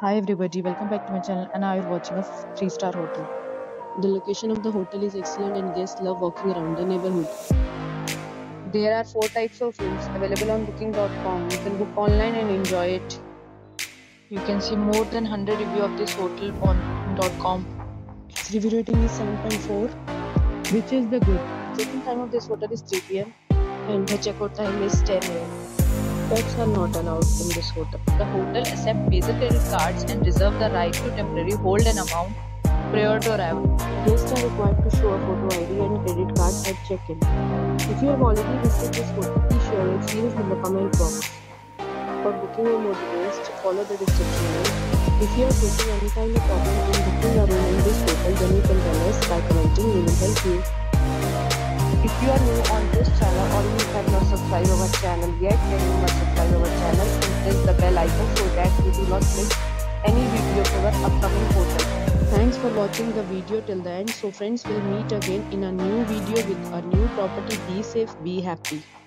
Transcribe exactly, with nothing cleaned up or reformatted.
Hi everybody, welcome back to my channel and now you're watching a three star hotel. The location of the hotel is excellent and guests love walking around the neighborhood. There are four types of rooms available on booking dot com. You can book online and enjoy it. You can see more than one hundred reviews of this hotel on booking dot com. Its review rating is seven point four, which is the good. Check-in time of this hotel is three p m And the checkout time is ten a m Pets are not allowed in this hotel. The hotel accepts major credit cards and reserves the right to temporarily hold an amount prior to arrival. Guests are required to show a photo I D and credit card at check-in. If you have already visited this hotel, please share your experience in the comment box. For booking or more details, follow the description link. If you are facing any kind of problem in booking a room in this hotel, then you can tell us by commenting. We will help you. If you are new on this channel or you have not subscribed our channel yet, then you must subscribe our channel and press the bell icon so that you do not miss any video of our upcoming hotel. Thanks for watching the video till the end. So friends, will meet again in a new video with a new property. Be safe, be happy.